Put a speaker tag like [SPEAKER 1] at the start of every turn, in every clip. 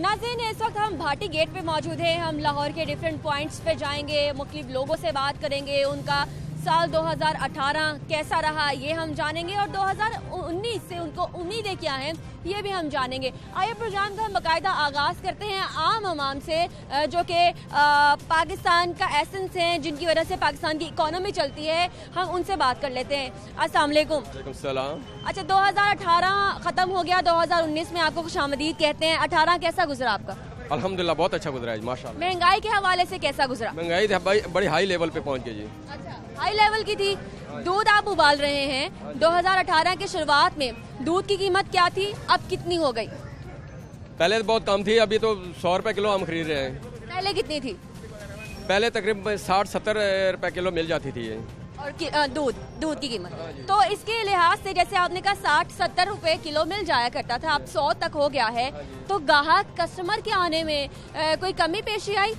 [SPEAKER 1] नाज़रीन, इस वक्त हम भाटी गेट पे मौजूद हैं। हम लाहौर के डिफरेंट पॉइंट्स पे जाएंगे, मुख्तलिफ लोगों से बात करेंगे, उनका साल 2018 कैसा रहा ये हम जानेंगे और 2019 से उनको उम्मीदें क्या हैं ये भी हम जानेंगे। आइए प्रोग्राम का हम बाकायदा आगाज़ करते हैं आम से, जो कि पाकिस्तान का एसेंस हैं, जिनकी वजह से पाकिस्तान की इकोनॉमी चलती है। हम उनसे बात कर लेते हैं। अस्सलाम वालेकुम। अच्छा, 2018 ख़त्म हो गया, 2019 में आपको खुशामदीद कहते हैं। 18 कैसा गुजरा आपका?
[SPEAKER 2] अल्हम्दुलिल्लाह बहुत अच्छा गुजरा है माशाल्लाह।
[SPEAKER 1] महंगाई के हवाले से कैसा गुजरा?
[SPEAKER 2] महंगाई बड़ी हाई लेवल पे पहुंच गई जी।
[SPEAKER 1] अच्छा, हाई लेवल की थी। दूध आप उबाल रहे हैं, 2018 की शुरुआत में दूध की कीमत क्या थी, अब कितनी हो गई?
[SPEAKER 2] पहले तो बहुत कम थी, अभी तो 100 रुपए किलो हम खरीद रहे हैं।
[SPEAKER 1] पहले कितनी थी?
[SPEAKER 2] पहले तकरीबन 60-70 रुपए किलो मिल जाती थी ये।
[SPEAKER 1] और दूध की कीमत तो इसके लिहाज से, जैसे आपने कहा 60-70 रुपए किलो मिल जाया करता था, अब 100 तक हो गया है, तो ग्राहक कस्टमर के आने में कोई कमी पेशी आई?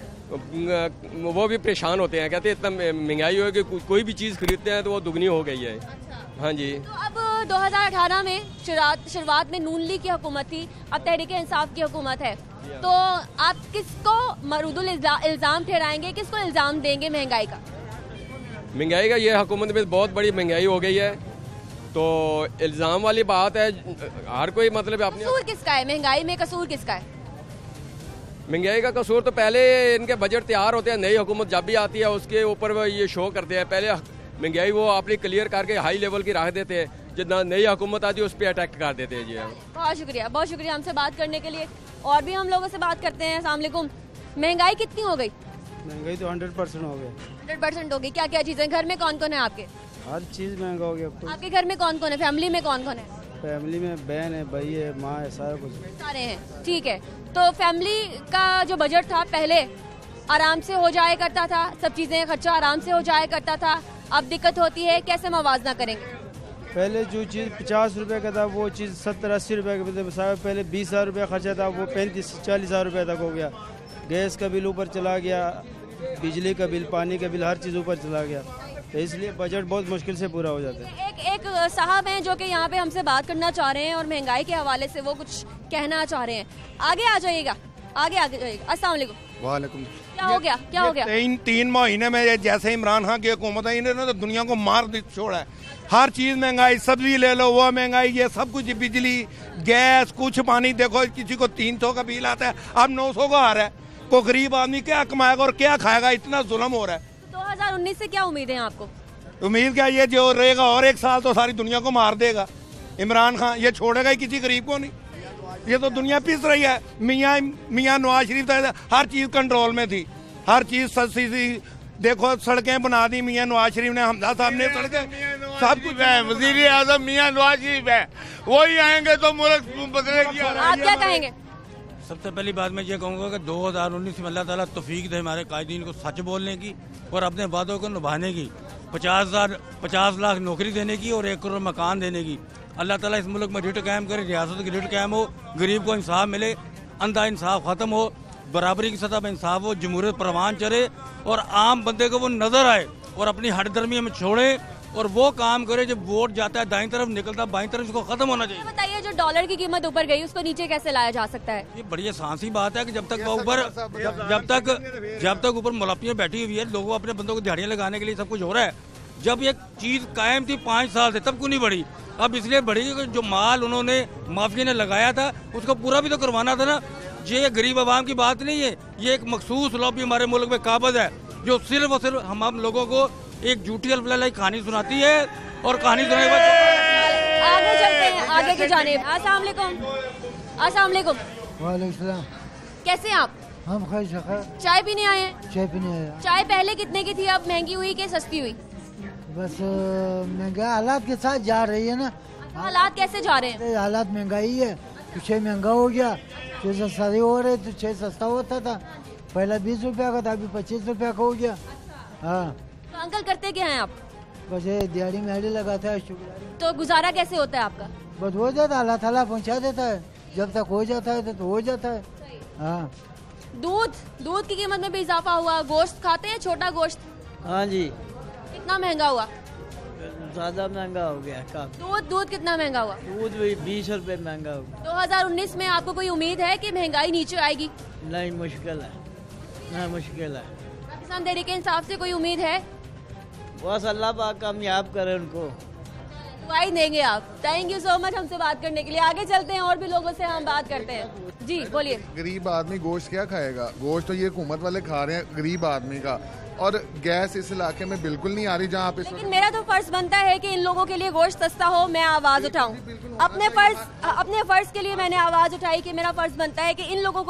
[SPEAKER 2] वो भी परेशान होते हैं, कहते हैं इतना महंगाई हो कि कोई भी चीज़ खरीदते हैं तो वो दुगनी हो गई है।
[SPEAKER 1] अच्छा।
[SPEAKER 2] हाँ जी।
[SPEAKER 1] तो अब 2018 में शुरुआत में नून लीग की हुकूमत थी, अब तहरीक इंसाफ की हुकूमत है, तो आप किसको मरूदुल इल्ज़ाम ठहराएंगे, किसको इल्ज़ाम देंगे महंगाई का?
[SPEAKER 2] महंगाई का ये हुकूमत में बहुत बड़ी महंगाई हो गई है, तो इल्ज़ाम वाली बात है। हर कोई मतलब अपने
[SPEAKER 1] कसूर किसका है महंगाई में? कसूर किसका है
[SPEAKER 2] महंगाई का? कसूर तो पहले इनके बजट तैयार होते हैं, नई हुकूमत जब भी आती है उसके ऊपर वो ये शो करते हैं। पहले महंगाई वो अपनी क्लियर करके हाई लेवल की रख देते हैं, जितना नई हुकूमत आती है उस पर अटैक कर देते हैं जी।
[SPEAKER 1] बहुत शुक्रिया हमसे बात करने के लिए। और भी हम लोगों से बात करते हैं। अस्सलाम वालेकुम। महंगाई कितनी हो गई?
[SPEAKER 3] महंगाई तो 100% हो गई।
[SPEAKER 1] 100% हो गई। क्या क्या चीजें? घर में कौन कौन है आपके?
[SPEAKER 3] हर चीज महंगा हो गया।
[SPEAKER 1] आपके घर में कौन कौन है? फैमिली में कौन कौन है?
[SPEAKER 3] फैमिली में बहन है, भाई है, माँ है, सारा कुछ
[SPEAKER 1] सारे हैं। ठीक है, तो फैमिली का जो बजट था पहले आराम से हो जाया करता था, सब चीजें खर्चा आराम से हो जाया करता था, अब दिक्कत होती है, कैसे मवाजना करेंगे?
[SPEAKER 3] पहले जो चीज़ 50 रुपए का था वो चीज़ 70-80 रुपए का, पहले 20,000 रुपया खर्चा था वो 35-40,000 रुपये तक हो गया। गैस का बिल ऊपर चला गया, बिजली का बिल, पानी का बिल, हर चीज़ ऊपर चला गया, तो इसलिए बजट बहुत मुश्किल से पूरा हो जाता है।
[SPEAKER 1] एक साहब हैं जो कि यहाँ पे हमसे बात करना चाह रहे हैं और महंगाई के हवाले से वो कुछ कहना चाह रहे हैं। आगे आ जाइएगा, आगे जाइएगा। अस्सलाम वालेकुम।
[SPEAKER 4] वालेकुम।
[SPEAKER 1] क्या हो गया?
[SPEAKER 4] 3 महीने में जैसे इमरान खान की हुकूमत है, इन्होंने तो दुनिया को मार छोड़ा है। हर चीज़ महंगाई, सब्जी ले लो वो महंगाई, ये सब कुछ, बिजली, गैस, कुछ पानी। देखो किसी को 300 का बिल आता है, अब 900 का आ रहा है। कोई गरीब आदमी क्या कमाएगा और क्या खाएगा? इतना जुल्म हो रहा है।
[SPEAKER 1] 2019 से क्या उम्मीद है आपको?
[SPEAKER 4] उम्मीद क्या, ये जो रहेगा और एक साल तो सारी दुनिया को मार देगा इमरान खान, ये छोड़ेगा ही किसी गरीब को नहीं। ये तो दुनिया पिस रही है। मियाँ नवाज शरीफ था, हर चीज़ कंट्रोल में थी, हर चीज़ सस्ती थी। देखो सड़कें बना दी मियाँ नवाज शरीफ ने, हमजा साहब ने सड़कें, सब कुछ है। वज़ीर आज़म मियाँ नवाज शरीफ है, वही आएंगे तो मुल्क बदलेगी।
[SPEAKER 1] आप क्या कहेंगे?
[SPEAKER 5] सबसे पहली बात मैं ये कहूँगा कि 2019 में अल्लाह ताला तौफीक दे हमारे कायदीन को सच बोलने की और अपने वादों को निभाने की, 50 लाख नौकरी देने की और 1 करोड़ मकान देने की। अल्लाह ताला इस मुल्क में रिट कायम करे, रियासत की रिट कायम हो, गरीब को इंसाफ मिले, अंधा इंसाफ ख़त्म हो, बराबरी की सतह पर इंसाफ हो, जमहूरियत परवान चले और आम बंदे को वो नजर आए और अपनी हटदर्मी में छोड़े और वो काम करे। जब वोट जाता है दाईं तरफ, निकलता बाईं तरफ, इसको खत्म होना चाहिए।
[SPEAKER 1] बताइए, जो डॉलर की कीमत ऊपर गई उसको नीचे कैसे लाया जा सकता है?
[SPEAKER 5] ये बड़ी आसान सी बात है कि जब तक ऊपर जब तक ऊपर मुलाफियाँ बैठी हुई है, लोगों अपने बंदों को दिहाड़ियाँ लगाने के लिए सब कुछ हो रहा है। जब ये चीज कायम थी 5 साल से, तब क्यों नहीं बढ़ी? अब इसलिए बढ़ी कि जो माल उन्होंने माफिया ने लगाया था उसको पूरा भी तो करवाना था ना। ये गरीब आवाम की बात नहीं है, ये एक मखसूस लॉबी हमारे मुल्क में काबज है जो सिर्फ और सिर्फ हम लोगों को एक झूठी अल्फलाई कहानी सुनाती है और कहानी सुनाने के बाद
[SPEAKER 1] आगे चलते हैं, आगे की जानिब। अस्सलाम वालेकुम।
[SPEAKER 6] वालेकुम सलाम।
[SPEAKER 1] कैसे हैं आप?
[SPEAKER 6] हम खैर।
[SPEAKER 1] चाय पीने आए हैं?
[SPEAKER 6] चाय पीने आया।
[SPEAKER 1] चाय पहले कितने की थी, अब महंगी हुई कि सस्ती हुई?
[SPEAKER 6] बस महंगाई हालात के साथ जा रही है ना।
[SPEAKER 1] हालात कैसे जा रहे हैं?
[SPEAKER 6] हालात महंगाई है, कुछ महंगा हो गया, कुछ सस्ता हो रहे, तो 6 सस्ता होता था, पहला 20 रुपया का था, अभी 25 रुपया का हो गया। हाँ।
[SPEAKER 1] तो अंकल करते क्या हैं आप?
[SPEAKER 6] बस ये दिहाड़ी मेहड़ी लगाता है।
[SPEAKER 1] तो गुजारा कैसे होता है आपका?
[SPEAKER 6] बस हो जाता है, अल्लाह ताला पहुँचा देता है, जब तक हो जाता है तो हो जाता है। हाँ।
[SPEAKER 1] दूध की कीमत में भी इजाफा हुआ। गोश्त खाते हैं, छोटा गोश्त?
[SPEAKER 7] हाँ जी।
[SPEAKER 1] कितना महंगा हुआ?
[SPEAKER 6] ज्यादा महंगा हो गया काफी।
[SPEAKER 1] दूध कितना महंगा हुआ?
[SPEAKER 6] दूध भी 20 रुपए महंगा हो गया।
[SPEAKER 1] 2019 में आपको कोई उम्मीद है कि महंगाई नीचे आएगी?
[SPEAKER 6] नहीं, मुश्किल है, नहीं मुश्किल है।
[SPEAKER 1] पाकिस्तान तहरीक इंसाफ से कोई उम्मीद है?
[SPEAKER 6] बस अल्लाह पाक कामयाब करे उनको।
[SPEAKER 1] दुआई देंगे आप। थैंक यू सो मच हमसे बात करने के लिए। आगे चलते हैं और भी लोगों से हम बात करते हैं। जी बोलिए।
[SPEAKER 7] गरीब आदमी गोश्त क्या खाएगा? गोश्त तो ये हुकूमत वाले खा रहे हैं गरीब आदमी का, और गैस इस इलाके में बिल्कुल नहीं आ रही जहाँ पे।
[SPEAKER 1] लेकिन मेरा तो फर्ज बनता है कि इन लोगों के लिए गोश्त सस्ता हो, मैं आवाज उठाऊं। अपने फर्ज के लिए मैंने आवाज उठाई कि मेरा फर्ज बनता है कि इन लोगों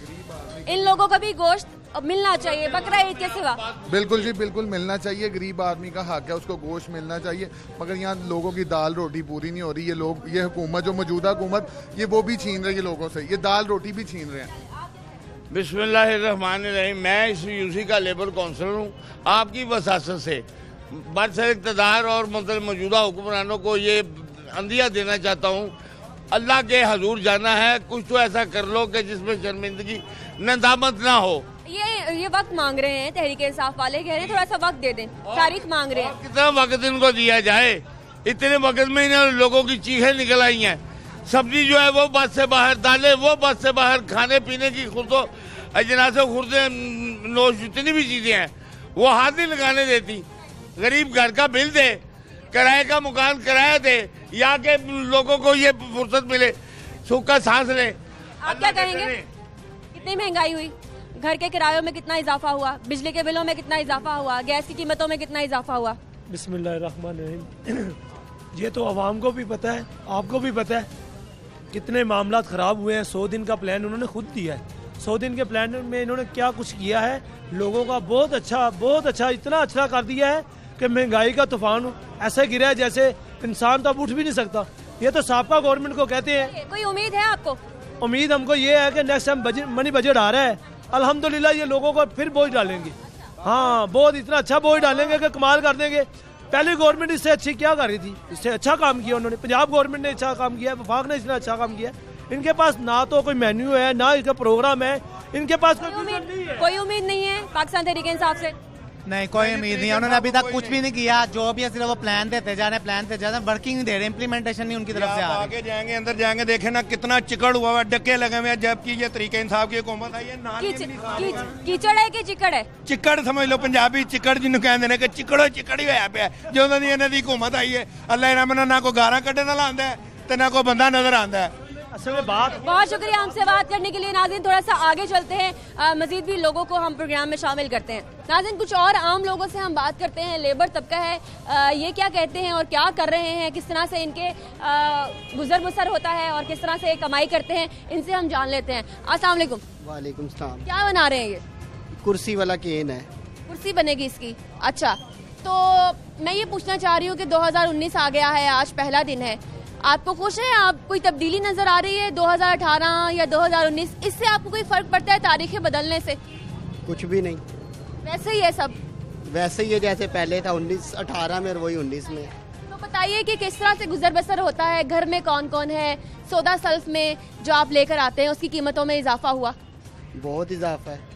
[SPEAKER 1] को भी गोश्त मिलना चाहिए बकरा ईद के सिवा।
[SPEAKER 7] बिल्कुल जी, बिल्कुल मिलना चाहिए। गरीब आदमी का हक है, उसको गोश्त मिलना चाहिए। मगर यहाँ लोगों की दाल रोटी पूरी नहीं हो रही। ये हुकूमत जो मौजूदा हुकूमत ये वो भी छीन रही है लोगों से, ये दाल रोटी भी छीन रहे हैं।
[SPEAKER 8] बिस्मिल्लाहिर्रहमानिर्रहीम। मैं इस यूसी का लेबर काउंसलर हूँ। आपकी वसासत से बरसर इक़्तिदार और मतलब मौजूदा हुक्मरानों को ये अंदिया देना चाहता हूँ, अल्लाह के हजूर जाना है, कुछ तो ऐसा कर लो कि जिसमें शर्मिंदगी नदामत ना हो।
[SPEAKER 1] ये वक्त मांग रहे हैं तहरीक इंसाफ वाले, कह रहे हैं थोड़ा सा वक्त दे दें, तारीख मांग रहे हैं।
[SPEAKER 8] कितना वक्त इनको दिया जाए? इतने वक्त में इन लोगों की चीखें निकल आई हैं। सब्जी जो है वो बस से बाहर, दालें वो बस से बाहर, खाने पीने की खुर्दो अजनासे खुर्दे नोश जितनी भी चीजें हैं वो हाथ नहीं लगाने देती। गरीब घर का बिल दे, किराए का मकान किराया दे, या के लोगों को ये फुर्सत मिले, सूखा सांस ले।
[SPEAKER 1] आप क्या कहेंगे? कितनी महंगाई हुई? घर के किरायों में कितना इजाफा हुआ? बिजली के बिलों में कितना इजाफा हुआ? गैस की कीमतों में कितना इजाफा हुआ?
[SPEAKER 9] बिस्मिल्लाहिर्रहमानिर्रहीम। ये तो आवाम को भी पता है, आपको भी पता है कितने मामला खराब हुए हैं। 100 दिन का प्लान उन्होंने खुद दिया है। 100 दिन के प्लान में इन्होंने क्या कुछ किया है, लोगों का बहुत अच्छा इतना अच्छा कर दिया है कि महंगाई का तूफान ऐसे गिरा है जैसे इंसान तो अब उठ भी नहीं सकता। ये तो साबका गवर्नमेंट को कहते हैं।
[SPEAKER 1] कोई उम्मीद है आपको?
[SPEAKER 9] उम्मीद हमको ये है कि नेक्स्ट टाइम मनी बजट आ रहा है, अल्हम्दुलिल्लाह ये लोगों को फिर बोझ डालेंगे। हाँ, बहुत इतना अच्छा बोझ डालेंगे कि कमाल कर देंगे। पहली गवर्नमेंट इससे अच्छी क्या कर रही थी? इससे अच्छा काम किया उन्होंने। पंजाब गवर्नमेंट ने अच्छा काम किया, वफाक ने इसने अच्छा काम किया। इनके पास ना तो कोई मेन्यू है, ना इनका प्रोग्राम है, इनके पास
[SPEAKER 1] कोई उम्मीद नहीं है पाकिस्तान तहरीक इंसाफ से।
[SPEAKER 10] नहीं, कोई उम्मीद नहीं है। उन्होंने अभी तक कुछ भी नहीं किया। जो भी है सिर्फ वो प्लान देते जा रहे हैं, वर्किंग नहीं दे रहे, इम्प्लीमेंटेशन नहीं उनकी तरफ से आ रही।
[SPEAKER 4] आगे जाएंगे, अंदर जाएंगे, देखे ना कितना चिकड़ हुआ है, डक्के लगे हुए हैं, जबकि ये तरीके इंसाफ की हुकूमत है।
[SPEAKER 1] कीचड़ है कि चिकड़ है?
[SPEAKER 4] चिकड़ समझ लो, पंजाबी चिकड़ जिन्होंने कहते हैं कि चिकड़ो चिकड़ ही होया पे जो इन्हों की हुकूमत आई है। अल्लाह इन्होंने ना कोई गारा कड्ढे नाल आंदा है ते ना कोई बंदा नजर आंदा है।
[SPEAKER 1] बहुत शुक्रिया हमसे बात करने के लिए। नाज़रीन थोड़ा सा आगे चलते हैं, मजीद भी लोगों को हम प्रोग्राम में शामिल करते हैं। नाज़रीन कुछ और आम लोगों से हम बात करते हैं। लेबर तबका है, ये क्या कहते हैं और क्या कर रहे हैं, किस तरह से इनके गुजर बसर होता है और किस तरह से कमाई करते हैं, इनसे हम जान लेते हैं। अस्सलाम वालेकुम।
[SPEAKER 11] वालेकुम सलाम।
[SPEAKER 1] क्या बना रहे हैं ये?
[SPEAKER 11] कुर्सी वाला केन है।
[SPEAKER 1] कुर्सी बनेगी इसकी? अच्छा, तो मैं ये पूछना चाह रही हूँ कि 2019 आ गया है, आज पहला दिन है, आपको खुश है? आप कोई तब्दीली नजर आ रही है 2018 या 2019? इससे आपको कोई फर्क पड़ता है तारीखें बदलने से?
[SPEAKER 11] कुछ भी नहीं,
[SPEAKER 1] वैसे ही है सब,
[SPEAKER 11] वैसे ही है जैसे पहले था 18 में और वही 19 में।
[SPEAKER 1] तो बताइए कि किस तरह से गुजर बसर होता है, घर में कौन कौन है, सौदा सल्फ में जो आप लेकर आते हैं उसकी कीमतों में इजाफा हुआ?
[SPEAKER 11] बहुत इजाफा है,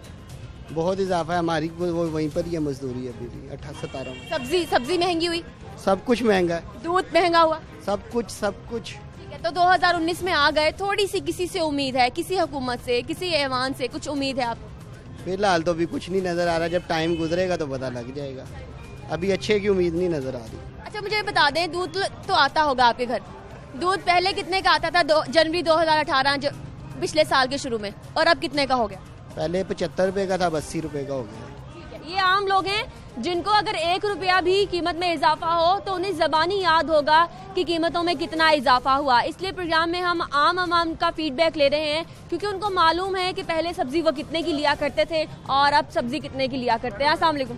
[SPEAKER 11] बहुत इजाफा है। हमारी वो वहीं पर ही है मजदूरी अभी भी 18-17 में।
[SPEAKER 1] सब्जी महंगी हुई?
[SPEAKER 11] सब कुछ महंगा है।
[SPEAKER 1] दूध महंगा हुआ?
[SPEAKER 11] सब कुछ।
[SPEAKER 1] ठीक है, तो 2019 में आ गए, थोड़ी सी किसी से उम्मीद है, किसी हुकूमत से, किसी ऐवान से कुछ उम्मीद है आपको?
[SPEAKER 11] फिलहाल तो अभी कुछ नहीं नजर आ रहा, जब टाइम गुजरेगा तो पता लग जाएगा। अभी अच्छे की उम्मीद नहीं नजर आ रही।
[SPEAKER 1] अच्छा, मुझे बता दें, दूध तो आता होगा आपके घर, दूध पहले कितने का आता था जनवरी 2018 पिछले साल के शुरू में, और अब कितने का हो गया?
[SPEAKER 11] पहले 75 रुपए का था, अब 80 रुपए का हो गया।
[SPEAKER 1] ये आम लोग हैं जिनको अगर 1 रुपया भी कीमत में इजाफा हो तो उन्हें ज़बानी याद होगा कि कीमतों में कितना इजाफा हुआ। इसलिए प्रोग्राम में हम आम का फीडबैक ले रहे हैं, क्योंकि उनको मालूम है कि पहले सब्जी वो कितने की लिया करते थे और अब सब्जी कितने की लिया करते हैं। अस्सलाम वालेकुम।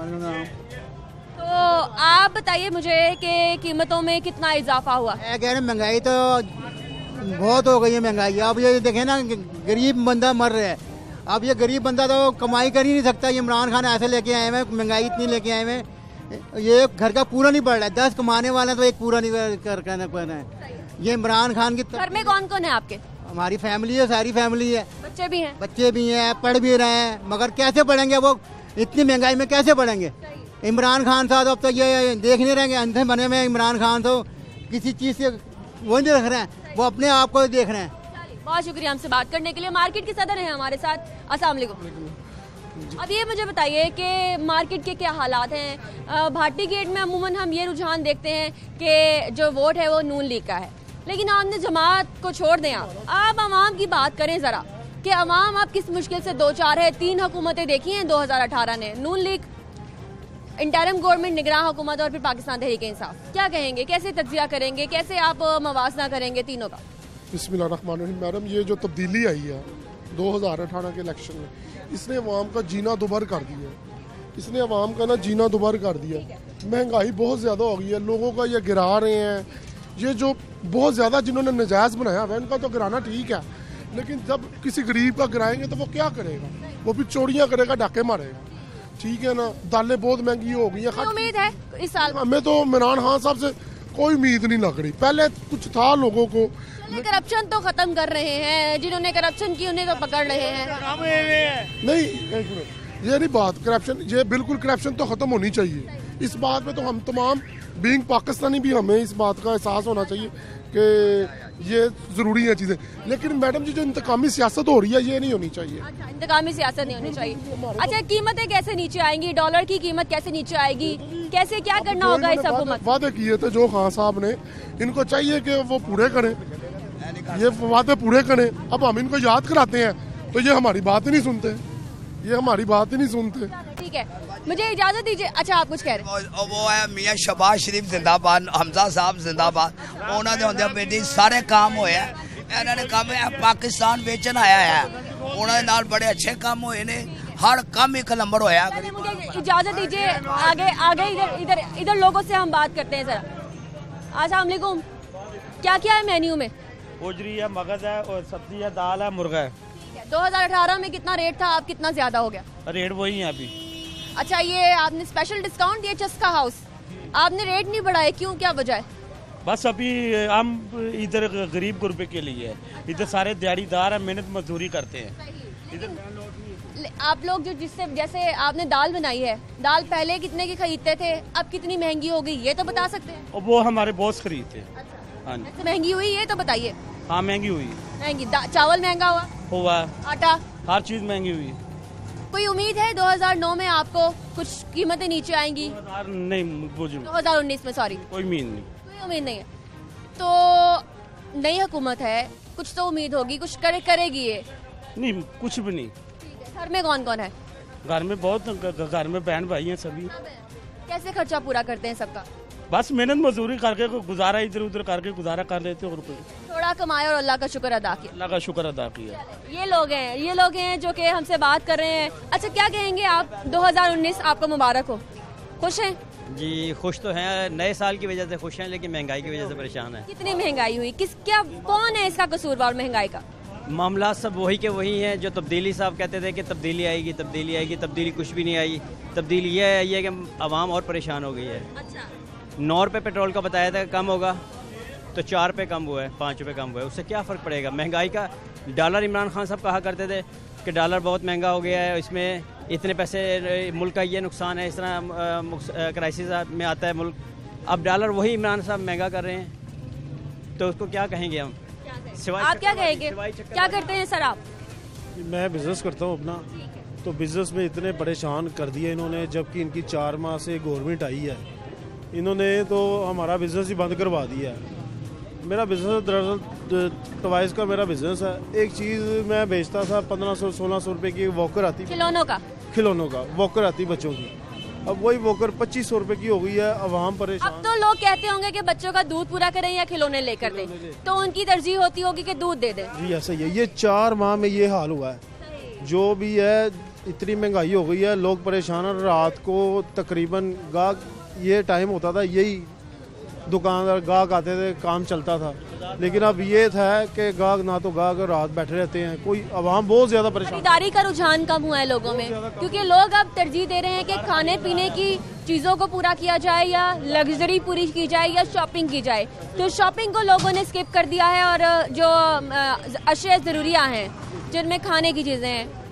[SPEAKER 1] तो आप बताइए मुझे कि कीमतों में कितना इजाफा हुआ?
[SPEAKER 6] महंगाई तो बहुत हो गई है महंगाई। अब ये देखें ना, गरीब बंदा मर रहा है। अब ये गरीब बंदा तो कमाई कर ही नहीं सकता। ये इमरान खान ऐसे लेके आए हैं, महंगाई इतनी लेके आए हैं, ये घर का पूरा नहीं पड़ रहा है। 10 कमाने वाले तो एक पूरा नहीं करना है। ये इमरान खान की
[SPEAKER 1] घर में कौन कौन है आपके?
[SPEAKER 6] हमारी फैमिली है, सारी फैमिली है।
[SPEAKER 1] बच्चे भी हैं?
[SPEAKER 6] बच्चे भी हैं, पढ़ भी रहे हैं, मगर कैसे पढ़ेंगे वो? इतनी महंगाई में कैसे पढ़ेंगे? इमरान खान साहब अब तो ये देख नहीं रहे अंधे बने हुए इमरान खान तो किसी चीज़ से वो नहीं रख रहे हैं, वो अपने आप को देख रहे हैं।
[SPEAKER 1] बहुत शुक्रिया हमसे बात करने के लिए। मार्केट के सदर हैं हमारे साथ। अस्सलाम वालेकुम। अब ये मुझे बताइए कि मार्केट के क्या हालात हैं। भाटी गेट में अमूमन हम ये रुझान देखते हैं कि जो वोट है वो नून लीग का है, लेकिन आपने जमात को छोड़ दें। आप अवाम की बात करें ज़रा कि अवाम अब किस मुश्किल से दो चार है। 3 हुकूमतें देखी हैं 2018 ने, नून लीग, इंटरिम गवर्नमेंट, निगरान हुकूमत और फिर पाकिस्तान तहरीक इंसाफ। क्या कहेंगे, कैसे तज्जिया करेंगे, कैसे आप मवाजना करेंगे तीनों का?
[SPEAKER 12] बिस्मिल्लाहिर्रहमानिर्रहीम। मैडम, ये जो तब्दीली आई है 2018 के इलेक्शन में, इसने अवाम का जीना दुभर कर दिया। इसने अवाम का ना जीना दुभर कर दिया। महंगाई बहुत ज़्यादा हो गई है, लोगों का ये गिरा रहे हैं। ये जो बहुत ज़्यादा जिन्होंने नजायज़ बनाया हुआ है इनका तो गिराना ठीक है, लेकिन जब किसी गरीब का गिराएंगे तो वो क्या करेगा? वो भी चोरियाँ करेगा, डाके मारेगा, ठीक है ना। दालें बहुत महंगी हो गई हैं।
[SPEAKER 1] उम्मीद है इस साल?
[SPEAKER 12] हमें तो इमरान खान साहब से कोई उम्मीद नहीं लग रही। पहले कुछ था लोगों को,
[SPEAKER 1] करप्शन तो खत्म कर रहे हैं, जिन्होंने करप्शन की उन्हें तो पकड़ रहे हैं।
[SPEAKER 12] नहीं, एक मिनट, ये नहीं बात करप्शन, ये बिल्कुल करप्शन तो खत्म होनी चाहिए। इस बात में तो हम तमाम बीइंग पाकिस्तानी भी हमें इस बात का एहसास होना चाहिए कि ये जरूरी है चीजें। लेकिन मैडम जी जो इंतकामी सियासत हो रही है ये नहीं होनी चाहिए।
[SPEAKER 1] अच्छा, इंतकामी सियासत नहीं होनी चाहिए। अच्छा, कीमतें कैसे नीचे आएंगी? डॉलर की कीमत कैसे नीचे आएगी? कैसे क्या करना होगा इस हुकूमत?
[SPEAKER 12] वादे किए थे जो खान साहब ने, इनको चाहिए कि वो पूरे करें, ये वादे पूरे करें। अब हम इनको याद कराते हैं तो ये हमारी बात ही नहीं सुनते, ये हमारी बात ही नहीं सुनते।
[SPEAKER 1] ठीक है, मुझे इजाजत दीजिए। अच्छा, आप कुछ कह रहे हैं?
[SPEAKER 13] वो है मियाँ शहबाज शरीफ जिंदाबाद, हमजा साहब जिंदाबाद। उन्होंने होंदे बेटी सारे काम होए इन्होंने काम पाकिस्तान बेचन आया है, उन्होंने नाल बड़े अच्छे काम हुए ने, हर काम एक नंबर होया।
[SPEAKER 1] मुझे इजाजत दीजिए, आगे आगे इधर इधर इधर लोगों से हम बात करते हैं जरा। अस्सलाम वालेकुम। क्या क्या है मेन्यू में?
[SPEAKER 14] गोजरी है, मगज है और सब्जी है, दाल है, मुर्गा है।
[SPEAKER 1] 2018 में कितना रेट था, अब कितना ज्यादा हो गया?
[SPEAKER 14] रेट वही है अभी।
[SPEAKER 1] अच्छा, ये आपने स्पेशल डिस्काउंट दिया चस्का हाउस, आपने रेट नहीं बढ़ाए, क्यों, क्या वजह है?
[SPEAKER 14] बस अभी हम इधर गरीब गुरबे के लिए है, इधर सारे दिहाड़ीदार हैं, मेहनत मजदूरी करते हैं।
[SPEAKER 1] आप लोग जो जिससे जैसे आपने दाल बनाई है, दाल पहले कितने की खरीदते थे, अब कितनी महंगी हो गई, ये तो बता सकते हैं?
[SPEAKER 14] और वो हमारे बॉस खरीदते हैं।
[SPEAKER 1] अच्छा, हाँ, महंगी हुई ये तो बताइए।
[SPEAKER 14] हाँ, महंगी हुई।
[SPEAKER 1] महंगी चावल महंगा हुआ,
[SPEAKER 14] आटा, हर चीज महंगी हुई।
[SPEAKER 1] कोई उम्मीद है 2009 में आपको कुछ कीमतें नीचे आएंगी?
[SPEAKER 14] नहीं,
[SPEAKER 1] 2019 में, सॉरी, कोई
[SPEAKER 14] उम्मीद नहीं।
[SPEAKER 1] कोई उम्मीद नहीं है। तो नई हुकूमत है, कुछ तो उम्मीद होगी, कुछ करेगी ये?
[SPEAKER 14] नहीं, कुछ भी नहीं।
[SPEAKER 1] घर में कौन कौन है?
[SPEAKER 14] घर में बहुत, घर में बहन भाई हैं सभी।
[SPEAKER 1] कैसे खर्चा पूरा करते हैं सबका?
[SPEAKER 14] बस मेहनत मजदूरी करके गुजारा इधर उधर करके गुजारा कर लेते हैं।
[SPEAKER 1] थोड़ा कमाया और अल्लाह का शुक्र अदा किया।
[SPEAKER 14] अल्लाह का शुक्र अदा किया।
[SPEAKER 1] ये लोग हैं जो कि हमसे बात कर रहे हैं। अच्छा, क्या कहेंगे आप? 2019 आपको मुबारक हो, खुश हैं?
[SPEAKER 15] जी खुश तो हैं, नए साल की वजह से खुश हैं, लेकिन महंगाई की वजह से परेशान है।
[SPEAKER 1] कितनी महंगाई हुई, कौन है इसका कसूरवार महंगाई का?
[SPEAKER 15] मामला सब वही के वही हैं जो तब्दीली साहब कहते थे कि तब्दीली आएगी, तब्दीली आएगी, तब्दीली कुछ भी नहीं आई। तब्दीली ये है कि आवाम और परेशान हो गई है।
[SPEAKER 1] अच्छा,
[SPEAKER 15] 9 रुपये पेट्रोल का बताया था कम होगा, तो 4 रुपये कम हुआ है, 5 रुपये कम हुआ है, उससे क्या फ़र्क पड़ेगा? महंगाई का डॉलर, इमरान खान साहब कहा करते थे कि डॉलर बहुत महंगा हो गया है, इसमें इतने पैसे, मुल्क का ये नुकसान है, इस तरह क्राइसिस में आता है मुल्क। अब डॉलर वही इमरान साहब महंगा कर रहे हैं, तो उसको क्या कहेंगे हम?
[SPEAKER 1] आप क्या कहेंगे? क्या करते हैं सर आप?
[SPEAKER 9] मैं बिजनेस करता हूँ अपना, तो बिजनेस में इतने परेशान कर दिए इन्होंने, जबकि इनकी 4 माह से गवर्नमेंट आई है, इन्होंने तो हमारा बिजनेस ही बंद करवा दिया है। मेरा बिजनेस दरअसल टॉयज़ का मेरा बिजनेस है। एक चीज़ मैं बेचता था 1500-1600 रुपए की वॉकर आती, खिलौनों का वॉकर आती बच्चों की, अब वही वॉकर 2500 रुपए की हो गई है। अवाम परेशान।
[SPEAKER 1] अब तो लोग कहते होंगे कि बच्चों का दूध पूरा करें या खिलौने लेकर दें, तो उनकी तरजीह होती होगी कि दूध दे दें।
[SPEAKER 9] जी ऐसा ही है, ये 4 माह में ये हाल हुआ है। जो भी है, इतनी महंगाई हो गई है, लोग परेशान हैं। रात को तकरीबन गाहक, ये टाइम होता था, यही दुकानदार गाहक आते थे, काम चलता था। लेकिन अब ये था कि गाहक ना तो गाहक रात बैठे रहते हैं, कोई आवाम बहुत ज्यादा परेशान।
[SPEAKER 1] खरीदारी का रुझान कम हुआ है लोगों में, क्योंकि लोग अब तरजीह दे रहे हैं कि खाने पीने की चीजों को पूरा किया जाए, या लग्जरी पूरी की जाए, या शॉपिंग की जाए। तो शॉपिंग को लोगों ने स्किप कर दिया है, और जो अशिया जरूरिया हैं, जिनमें खाने की चीजें हैं,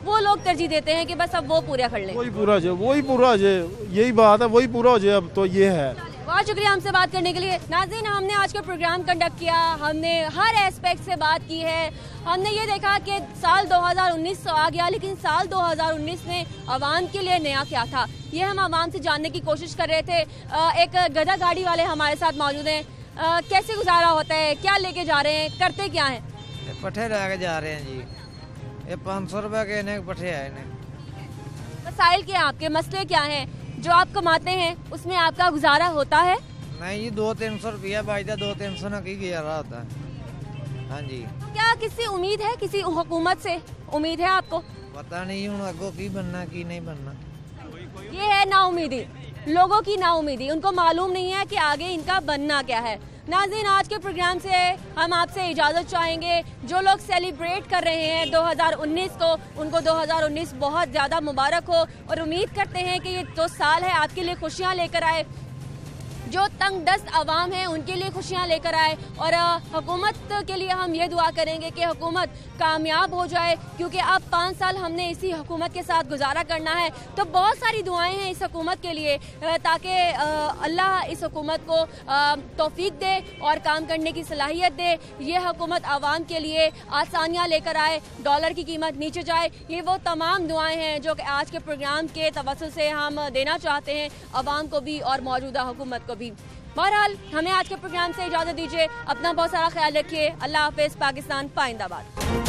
[SPEAKER 1] वो लोग तरजीह देते हैं कि बस अब वो पूरा कर लें।
[SPEAKER 3] वही पूरा हो जाए, यही बात है, वही पूरा हो जाए अब तो ये है।
[SPEAKER 1] बहुत शुक्रिया हमसे बात करने के लिए। नाज़रीन, हमने आज का प्रोग्राम कंडक्ट किया, हमने हर एस्पेक्ट से बात की है। हमने ये देखा कि साल 2019 तो आ गया, लेकिन साल 2019 में आवाम के लिए नया क्या था, ये हम आवाम से जानने की कोशिश कर रहे थे। एक गधा गाड़ी वाले हमारे साथ मौजूद हैं। कैसे गुजारा होता है, क्या लेके जा रहे हैं, करते क्या हैं?
[SPEAKER 16] पट्ठे लेके जा रहे हैं जी, ये 500 रुपये के इन्हें पट्ठे आए इन्हें।
[SPEAKER 1] मसाइल क्या, आपके मसले क्या हैं जो आप कमाते हैं, उसमें आपका गुजारा होता है?
[SPEAKER 16] नहीं, 200-300 रुपया बाईदा 200-300 ना की गुजारा होता है। हाँ जी।
[SPEAKER 1] क्या किसी उम्मीद है, किसी हुकूमत से उम्मीद है आपको?
[SPEAKER 16] पता नहीं हूँ अगो की बनना की नहीं बनना।
[SPEAKER 1] ये है नाउमीदी, लोगों की नाउमीदी, उनको मालूम नहीं है कि आगे इनका बनना क्या है। नाज़रीन, आज के प्रोग्राम से हम आपसे इजाज़त चाहेंगे। जो लोग सेलिब्रेट कर रहे हैं 2019 को, उनको 2019 बहुत ज़्यादा मुबारक हो और उम्मीद करते हैं कि ये जो साल है आपके लिए खुशियाँ लेकर आए। जो तंग दस्त आवाम है उनके लिए खुशियाँ लेकर आए और हुकूमत के लिए हम ये दुआ करेंगे कि हुकूमत कामयाब हो जाए, क्योंकि अब 5 साल हमने इसी हुकूमत के साथ गुजारा करना है। तो बहुत सारी दुआएं हैं इस हुकूमत के लिए, ताकि अल्लाह इस हुकूमत को तौफीक दे और काम करने की सलाहियत दे। ये हुकूमत आवाम के लिए आसानियाँ लेकर आए, डॉलर की कीमत नीचे जाए। ये वो तमाम दुआएँ हैं जो कि आज के प्रोग्राम के तवज्जुह से हम देना चाहते हैं आवाम को भी और मौजूदा हुकूमत को भी। बहरहाल, हमें आज के प्रोग्राम से इजाज़त दीजिए। अपना बहुत सारा ख्याल रखिए। अल्लाह हाफिज़। पाकिस्तान पाइंदाबाद।